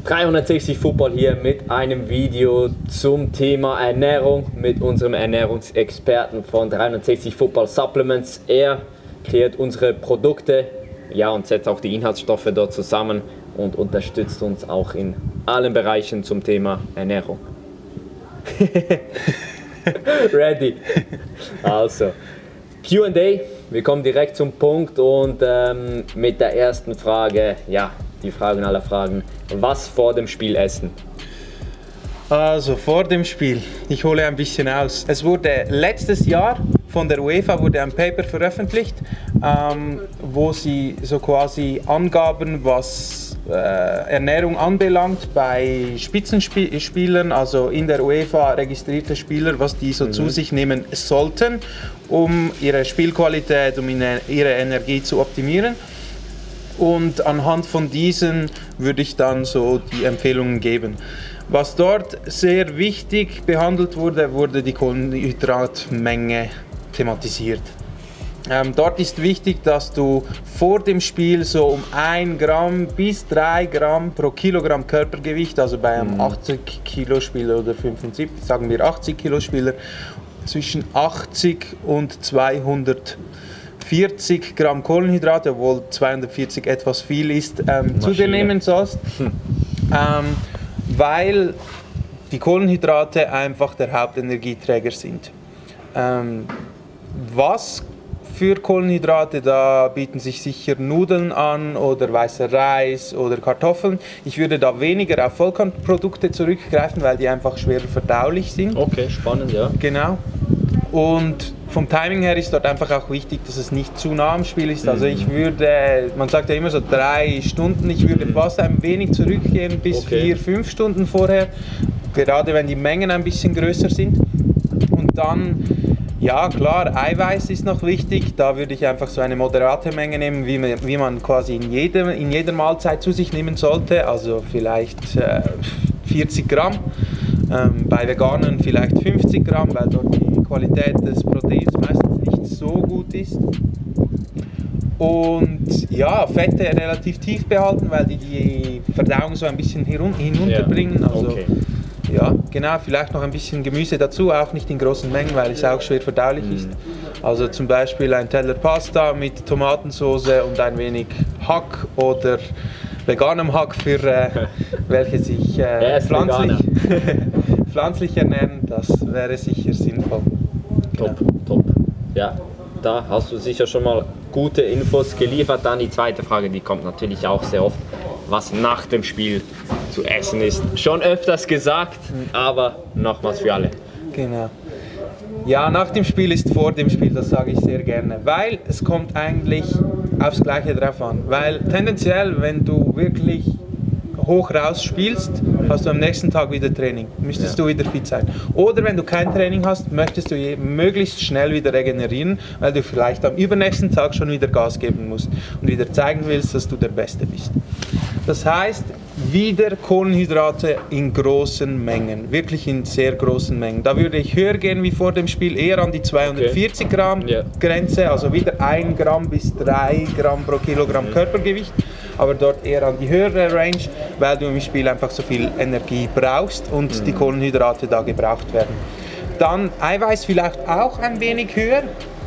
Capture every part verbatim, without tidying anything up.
dreihundertsechzig Football hier mit einem Video zum Thema Ernährung mit unserem Ernährungsexperten von dreihundertsechzig Football Supplements. Er kreiert unsere Produkte, ja, und setzt auch die Inhaltsstoffe dort zusammen und unterstützt uns auch in allen Bereichen zum Thema Ernährung. Ready? Also, Q and A, wir kommen direkt zum Punkt und ähm, mit der ersten Frage, ja, die Fragen aller Fragen, was vor dem Spiel essen? Also vor dem Spiel, ich hole ein bisschen aus. Es wurde letztes Jahr von der UEFA wurde ein Paper veröffentlicht, ähm, wo sie so quasi angaben, was äh, Ernährung anbelangt bei Spitzenspielern, also in der UEFA registrierte Spieler, was die so mhm. zu sich nehmen sollten, um ihre Spielqualität, um ihre Energie zu optimieren. Und anhand von diesen würde ich dann so die Empfehlungen geben. Was dort sehr wichtig behandelt wurde, wurde die Kohlenhydratmenge thematisiert. Ähm, dort ist wichtig, dass du vor dem Spiel so um ein Gramm bis drei Gramm pro Kilogramm Körpergewicht, also bei einem achtzig Kilo Spieler oder fünfundsiebzig, sagen wir achtzig Kilo Spieler, zwischen achtzig und zweihundertvierzig Gramm Kohlenhydrate, obwohl zweihundertvierzig etwas viel ist, ähm, zu dir nehmen sollst. Hm. Ähm, weil die Kohlenhydrate einfach der Hauptenergieträger sind. Ähm, was für Kohlenhydrate, da bieten sich sicher Nudeln an oder weißer Reis oder Kartoffeln. Ich würde da weniger auf Vollkornprodukte zurückgreifen, weil die einfach schwerer verdaulich sind. Okay, spannend, ja. Genau. Und vom Timing her ist dort einfach auch wichtig, dass es nicht zu nah am Spiel ist. Also ich würde, man sagt ja immer so drei Stunden, ich würde fast ein wenig zurückgehen bis okay. vier, fünf Stunden vorher, gerade wenn die Mengen ein bisschen größer sind. Und dann, ja klar, Eiweiß ist noch wichtig, da würde ich einfach so eine moderate Menge nehmen, wie man, wie man quasi in, jedem, in jeder Mahlzeit zu sich nehmen sollte, also vielleicht äh, vierzig Gramm. Ähm, bei Veganern vielleicht fünfzig Gramm, weil dort die Qualität des Proteins meistens nicht so gut ist. Und ja, Fette relativ tief behalten, weil die die Verdauung so ein bisschen hinunterbringen. Ja, also, okay. Ja, genau, vielleicht noch ein bisschen Gemüse dazu, auch nicht in großen Mengen, weil es auch schwer verdaulich ist. Also zum Beispiel ein Teller Pasta mit Tomatensauce und ein wenig Hack oder veganem Hack für äh, welche sich äh, pflanzlich, pflanzlich ernähren, das wäre sicher sinnvoll. Top, genau. top. Ja, da hast du sicher schon mal gute Infos geliefert. Dann die zweite Frage, die kommt natürlich auch sehr oft, was nach dem Spiel zu essen ist. Schon öfters gesagt, aber nochmals für alle. Genau. Ja, nach dem Spiel ist vor dem Spiel, das sage ich sehr gerne, weil es kommt eigentlich aufs Gleiche drauf an. Weil tendenziell, wenn du wirklich hoch raus spielst, hast du am nächsten Tag wieder Training, müsstest ja. du wieder fit sein. Oder wenn du kein Training hast, möchtest du möglichst schnell wieder regenerieren, weil du vielleicht am übernächsten Tag schon wieder Gas geben musst und wieder zeigen willst, dass du der Beste bist. Das heißt, wieder Kohlenhydrate in großen Mengen, wirklich in sehr großen Mengen. Da würde ich höher gehen wie vor dem Spiel, eher an die zweihundertvierzig Gramm yeah. Grenze, also wieder ein Gramm bis drei Gramm pro Kilogramm Körpergewicht, aber dort eher an die höhere Range, weil du im Spiel einfach so viel Energie brauchst und mhm. die Kohlenhydrate da gebraucht werden. Dann Eiweiß vielleicht auch ein wenig höher,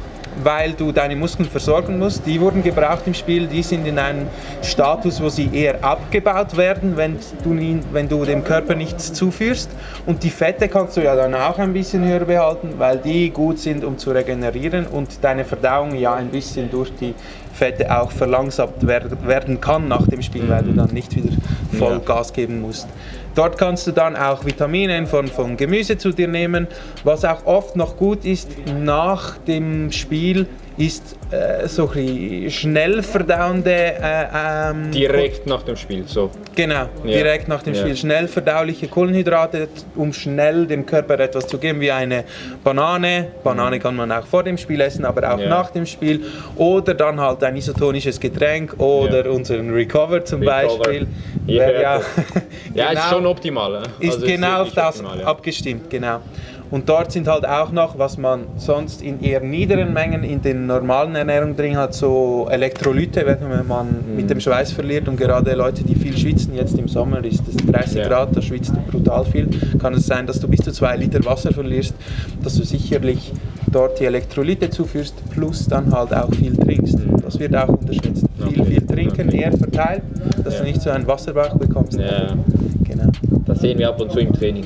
weil du deine Muskeln versorgen musst. Die wurden gebraucht im Spiel, die sind in einem Status, wo sie eher abgebaut werden, wenn du, wenn du dem Körper nichts zuführst. Und die Fette kannst du ja dann auch ein bisschen höher behalten, weil die gut sind, um zu regenerieren und deine Verdauung ja ein bisschen durch die Fette auch verlangsamt werden kann nach dem Spiel, weil du dann nicht wieder voll ja. Gas geben musst. Dort kannst du dann auch Vitamine in Form von Gemüse zu dir nehmen. Was auch oft noch gut ist nach dem Spiel, ist äh, so ein schnell verdauende... Äh, ähm, direkt nach dem Spiel, so. Genau, ja. direkt nach dem ja. Spiel. Schnell verdauliche Kohlenhydrate, um schnell dem Körper etwas zu geben, wie eine Banane. Banane kann man auch vor dem Spiel essen, aber auch ja. nach dem Spiel. Oder dann halt ein isotonisches Getränk oder ja. unseren Recover zum Recover. Beispiel. Ja, ja, ja genau, ist schon optimal. Ist also genau ist auf das optimal, ja. abgestimmt, genau. Und dort sind halt auch noch, was man sonst in eher niederen Mengen in den normalen Ernährungen drin hat, so Elektrolyte, wenn man mhm. mit dem Schweiß verliert. Und gerade Leute, die viel schwitzen, jetzt im Sommer ist es dreißig ja. Grad, da schwitzt du brutal viel, kann es sein, dass du bis zu zwei Liter Wasser verlierst, dass du sicherlich dort die Elektrolyte zuführst, plus dann halt auch viel trinkst. Das wird auch unterschätzt. Okay. Viel, viel trinken, okay. eher verteilt, dass ja. du nicht so einen Wasserbauch bekommst. Ja. Genau. Das sehen wir ab und zu im Training.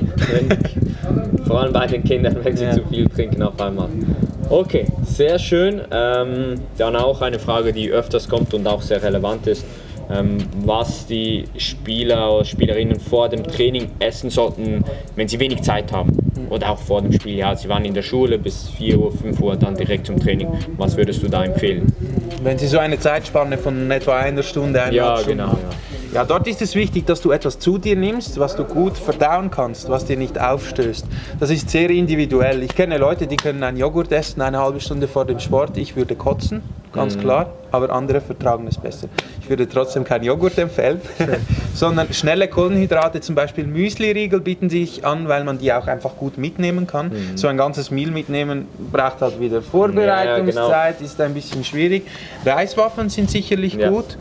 Vor allem bei den Kindern, wenn sie ja. zu viel trinken auf einmal. Okay, sehr schön. Ähm, dann auch eine Frage, die öfters kommt und auch sehr relevant ist. Ähm, was die Spieler oder Spielerinnen vor dem Training essen sollten, wenn sie wenig Zeit haben. Oder auch vor dem Spiel. Ja, sie waren in der Schule bis vier Uhr, fünf Uhr, dann direkt zum Training. Was würdest du da empfehlen? Wenn sie so eine Zeitspanne von etwa einer Stunde, eineinhalb ja, Stunden genau, haben. Ja. Ja, dort ist es wichtig, dass du etwas zu dir nimmst, was du gut verdauen kannst, was dir nicht aufstößt. Das ist sehr individuell. Ich kenne Leute, die können einen Joghurt essen, eine halbe Stunde vor dem Sport. Ich würde kotzen, ganz mhm. klar, aber andere vertragen es besser. Ich würde trotzdem keinen Joghurt empfehlen, sondern schnelle Kohlenhydrate, zum Beispiel Müsli-Riegel bieten sich an, weil man die auch einfach gut mitnehmen kann. Mhm. So ein ganzes Meal mitnehmen braucht halt wieder Vorbereitungszeit, ja, genau. ist ein bisschen schwierig. Reiswaffeln sind sicherlich ja. gut.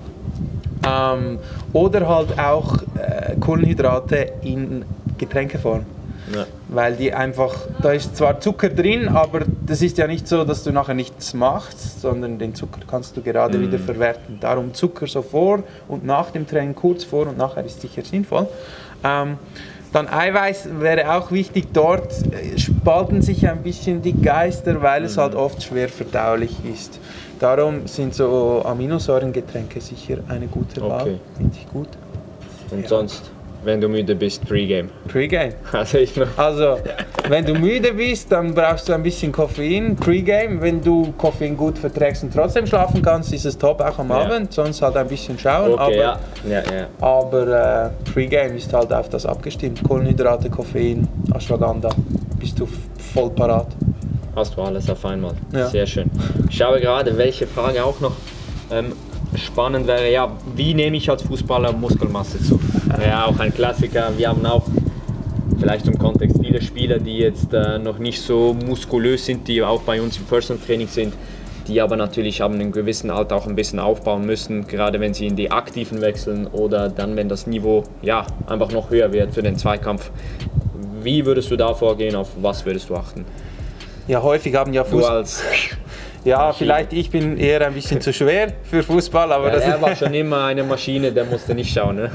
Ähm, oder halt auch äh, Kohlenhydrate in Getränkeform. Ja. Weil die einfach, da ist zwar Zucker drin, aber das ist ja nicht so, dass du nachher nichts machst, sondern den Zucker kannst du gerade mm. wieder verwerten. Darum Zucker so vor und nach dem Training, kurz vor und nachher ist sicher sinnvoll. Ähm, Dann Eiweiß wäre auch wichtig, dort spalten sich ein bisschen die Geister, weil es halt oft schwer verdaulich ist. Darum sind so Aminosäurengetränke sicher eine gute Wahl, okay. Finde ich gut. Und ja. sonst, wenn du müde bist, Pre-Game? Pre-Game. Also, ich noch. also, wenn du müde bist, dann brauchst du ein bisschen Koffein. Pre-Game, wenn du Koffein gut verträgst und trotzdem schlafen kannst, ist es top auch am ja. Abend. Sonst halt ein bisschen schauen. Okay, aber ja. Ja, ja. aber äh, Pre-Game ist halt auf das abgestimmt. Kohlenhydrate, Koffein, Ashwagandha, bist du voll parat. Hast du alles auf einmal. Ja. Sehr schön. Ich schaue gerade, welche Frage auch noch ähm, spannend wäre. Ja, wie nehme ich als Fußballer Muskelmasse zu? Ja, auch ein Klassiker. Wir haben auch, vielleicht im Kontext, viele Spieler, die jetzt äh, noch nicht so muskulös sind, die auch bei uns im Personal Training sind, die aber natürlich ab einem gewissen Alter auch ein bisschen aufbauen müssen, gerade wenn sie in die Aktiven wechseln oder dann, wenn das Niveau ja, einfach noch höher wird für den Zweikampf. Wie würdest du da vorgehen, auf was würdest du achten? Ja, häufig haben ja Fußballer. Ja, Maschine. Vielleicht ich bin eher ein bisschen zu schwer für Fußball, aber ja, das er war schon immer eine Maschine, der musste nicht schauen. Ne?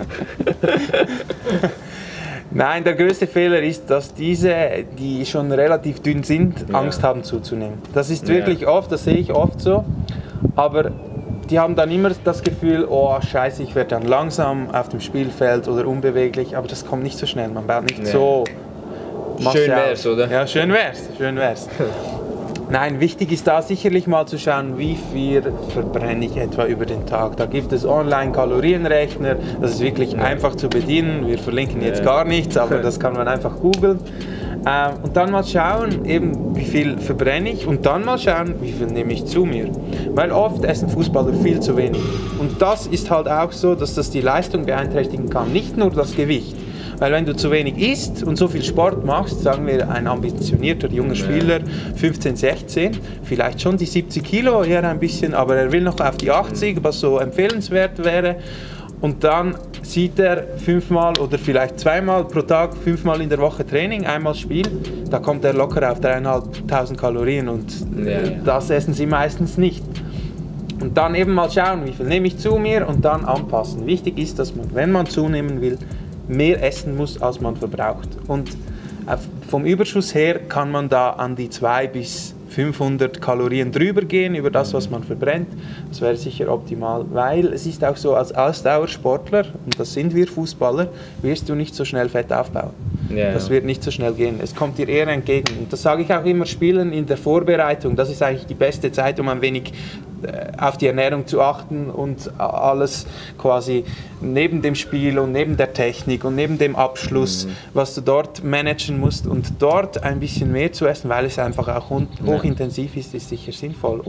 Nein, der größte Fehler ist, dass diese, die schon relativ dünn sind, ja. Angst haben zuzunehmen. Das ist wirklich ja. oft, das sehe ich oft so, aber die haben dann immer das Gefühl, oh Scheiße, ich werde dann langsam auf dem Spielfeld oder unbeweglich, aber das kommt nicht so schnell, man baut nicht ja. so. Schön wär's, oder? Ja, schön wär's, schön wär's. Nein, wichtig ist da sicherlich mal zu schauen, wie viel verbrenne ich etwa über den Tag. Da gibt es Online-Kalorienrechner, das ist wirklich ja. einfach zu bedienen. Wir verlinken jetzt ja. gar nichts, aber das kann man einfach googeln. Ähm, und dann mal schauen, eben, wie viel verbrenne ich und dann mal schauen, wie viel nehme ich zu mir. Weil oft essen Fußballer viel zu wenig. Und das ist halt auch so, dass das die Leistung beeinträchtigen kann, nicht nur das Gewicht. Weil wenn du zu wenig isst und so viel Sport machst, sagen wir ein ambitionierter junger Spieler, fünfzehn, sechzehn, vielleicht schon die siebzig Kilo, eher ein bisschen, aber er will noch auf die achtzig, was so empfehlenswert wäre. Und dann sieht er fünfmal oder vielleicht zweimal pro Tag, fünfmal in der Woche Training, einmal Spiel, da kommt er locker auf dreieinhalbtausend Kalorien und ja. das essen sie meistens nicht. Und dann eben mal schauen, wie viel nehme ich zu mir und dann anpassen. Wichtig ist, dass man, wenn man zunehmen will, mehr essen muss, als man verbraucht. Und vom Überschuss her kann man da an die zweihundert bis fünfhundert Kalorien drüber gehen, über das, was man verbrennt. Das wäre sicher optimal, weil es ist auch so, als Ausdauersportler, und das sind wir Fußballer, wirst du nicht so schnell Fett aufbauen. Yeah. Das wird nicht so schnell gehen. Es kommt dir eher entgegen. Und das sage ich auch immer Spielern in der Vorbereitung. Das ist eigentlich die beste Zeit, um ein wenig auf die Ernährung zu achten und alles quasi neben dem Spiel und neben der Technik und neben dem Abschluss, mhm. was du dort managen musst und dort ein bisschen mehr zu essen, weil es einfach auch hochintensiv ist, ist sicher sinnvoll, um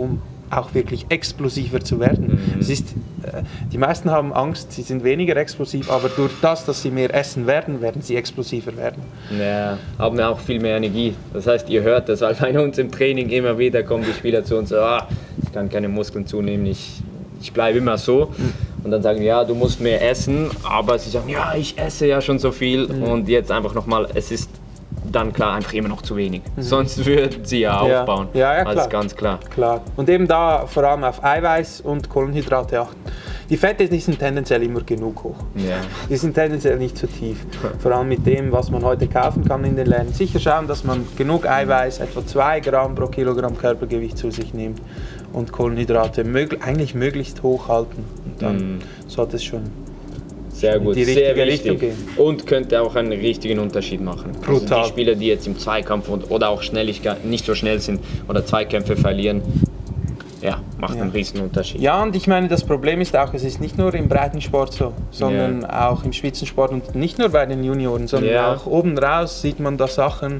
auch wirklich explosiver zu werden. Mhm. Es ist, äh, die meisten haben Angst, sie sind weniger explosiv, aber durch das, dass sie mehr essen werden, werden sie explosiver werden. Ja, haben auch viel mehr Energie. Das heißt, ihr hört das, weil bei uns im Training immer wieder kommen die Spieler zu uns, so, ah, ich kann keine Muskeln zunehmen, ich, ich bleibe immer so. Mhm. Und dann sagen wir, ja, du musst mehr essen, aber sie sagen, ja, ich esse ja schon so viel. Mhm. Und jetzt einfach nochmal, es ist dann klar einfach immer noch zu wenig. Mhm. Sonst würden sie ja aufbauen. Ja, ja, ja, klar. Also ganz klar. klar. Und eben da vor allem auf Eiweiß und Kohlenhydrate achten. Die Fette die sind tendenziell immer genug hoch. Ja. Die sind tendenziell nicht zu tief. Vor allem mit dem, was man heute kaufen kann in den Läden. Sicher schauen, dass man genug Eiweiß, etwa zwei Gramm pro Kilogramm Körpergewicht zu sich nimmt. Und Kohlenhydrate mög eigentlich möglichst hoch halten. Und dann mm. sollte es schon sehr gut, in die sehr richtige wichtig. Richtung gehen. Und könnte auch einen richtigen Unterschied machen. Brutal. Also die Spieler, die jetzt im Zweikampf und, oder auch Schnelligkeit nicht so schnell sind oder Zweikämpfe verlieren, ja, macht ja. einen riesen Unterschied. Ja, und ich meine, das Problem ist auch, es ist nicht nur im Breitensport so, sondern ja. auch im Spitzensport und nicht nur bei den Junioren, sondern ja. auch oben raus sieht man da Sachen,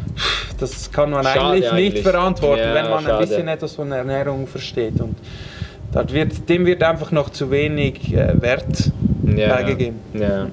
das kann man eigentlich, eigentlich nicht verantworten, ja, wenn man schade. ein bisschen etwas von Ernährung versteht. Und das wird, dem wird einfach noch zu wenig äh, Wert ja. beigegeben. Ja.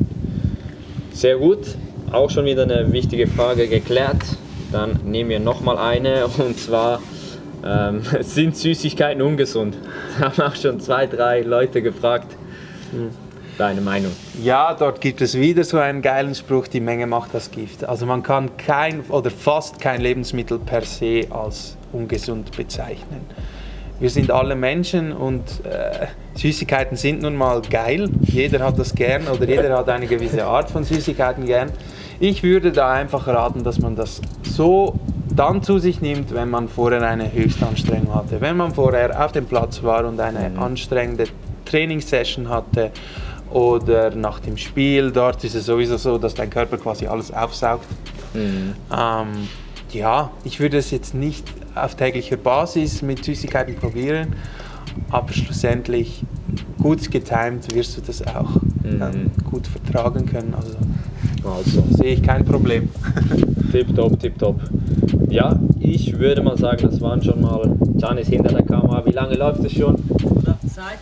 Sehr gut, auch schon wieder eine wichtige Frage geklärt. Dann nehmen wir nochmal eine, und zwar, ähm, sind Süßigkeiten ungesund? Da haben auch schon zwei, drei Leute gefragt. Hm. Deine Meinung? Ja, dort gibt es wieder so einen geilen Spruch, die Menge macht das Gift. Also man kann kein oder fast kein Lebensmittel per se als ungesund bezeichnen. Wir sind alle Menschen und äh, Süßigkeiten sind nun mal geil. Jeder hat das gern oder jeder hat eine gewisse Art von Süßigkeiten gern. Ich würde da einfach raten, dass man das so dann zu sich nimmt, wenn man vorher eine Höchstanstrengung hatte. Wenn man vorher auf dem Platz war und eine mhm. anstrengende Trainingssession hatte oder nach dem Spiel, dort ist es sowieso so, dass dein Körper quasi alles aufsaugt. Mhm. Ähm, ja, ich würde es jetzt nicht auf täglicher Basis mit Süßigkeiten probieren, aber schlussendlich gut getimt wirst du das auch mhm. ähm, gut vertragen können. Also, also sehe ich kein Problem. Tipptopp, tipptopp. Ja, ich würde mal sagen, das waren schon mal, Can ist hinter der Kamera. Wie lange läuft es schon? Zeit?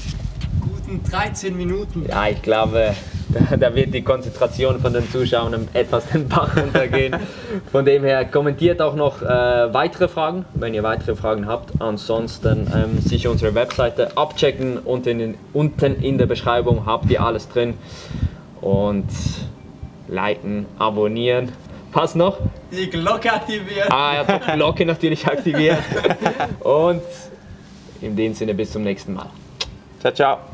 Guten dreizehn Minuten. Ja, ich glaube, da, da wird die Konzentration von den Zuschauern etwas den Bach runtergehen. Von dem her, kommentiert auch noch äh, weitere Fragen, wenn ihr weitere Fragen habt. Ansonsten ähm, sicher unsere Webseite abchecken. Unten in, unten in der Beschreibung habt ihr alles drin. Und liken, abonnieren. Passt noch? Die Glocke aktivieren. Ah, ja, die Glocke natürlich aktivieren. Und in dem Sinne bis zum nächsten Mal. Ciao, ciao.